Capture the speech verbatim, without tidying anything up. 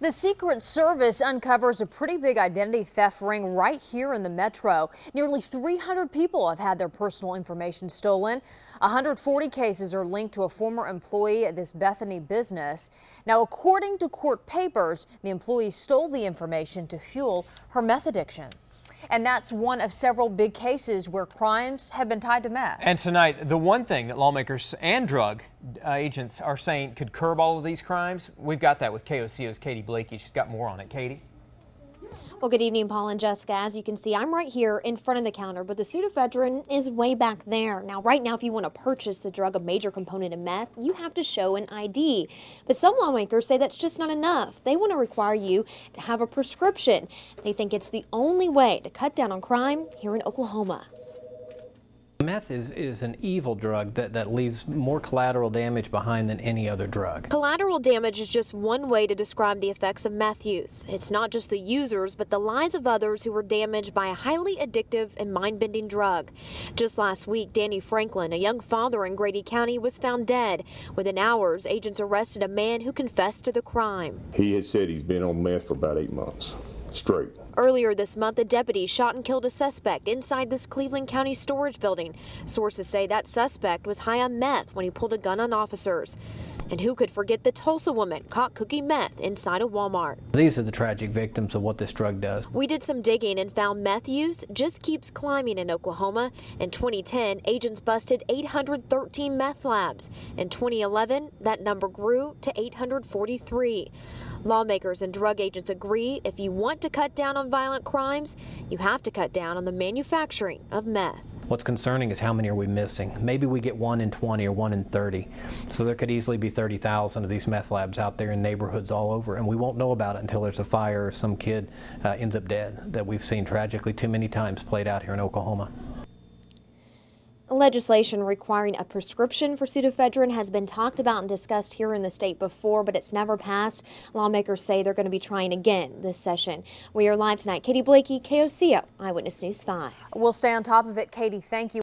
The Secret Service uncovers a pretty big identity theft ring right here in the metro. Nearly three hundred people have had their personal information stolen. one hundred forty cases are linked to a former employee at this Bethany business. Now, according to court papers, the employee stole the information to fuel her meth addiction. And that's one of several big cases where crimes have been tied to meth. And tonight, the one thing that lawmakers and drug uh, agents are saying could curb all of these crimes, we've got that with K O C O's Katie Blakey. She's got more on it. Katie? Well, good evening, Paul and Jessica. As you can see, I'm right here in front of the counter, but the pseudoephedrine is way back there. Now, right now, if you want to purchase the drug, a major component of meth, you have to show an I D. But some lawmakers say that's just not enough. They want to require you to have a prescription. They think it's the only way to cut down on crime here in Oklahoma. Meth is, is an evil drug that, that leaves more collateral damage behind than any other drug. Collateral damage is just one way to describe the effects of meth use. It's not just the users, but the lives of others who were damaged by a highly addictive and mind-bending drug. Just last week, Danny Franklin, a young father in Grady County, was found dead. Within hours, agents arrested a man who confessed to the crime. He had said he's been on meth for about eight months straight. Earlier this month, a deputy shot and killed a suspect inside this Cleveland County storage building. Sources say that suspect was high on meth when he pulled a gun on officers. And who could forget the Tulsa woman caught cooking meth inside a Walmart? These are the tragic victims of what this drug does. We did some digging and found meth use just keeps climbing in Oklahoma. In twenty ten, agents busted eight hundred thirteen meth labs. In twenty eleven, that number grew to eight hundred forty-three. Lawmakers and drug agents agree if you want to cut down on violent crimes, you have to cut down on the manufacturing of meth. What's concerning is how many are we missing? Maybe we get one in twenty or one in thirty. So there could easily be thirty thousand of these meth labs out there in neighborhoods all over, and we won't know about it until there's a fire or some kid uh, ends up dead, that we've seen tragically too many times played out here in Oklahoma. Legislation requiring a prescription for pseudoephedrine has been talked about and discussed here in the state before, but it's never passed. Lawmakers say they're going to be trying again this session. We are live tonight. Katie Blakey, K O C O, Eyewitness News five. We'll stay on top of it, Katie. Thank you.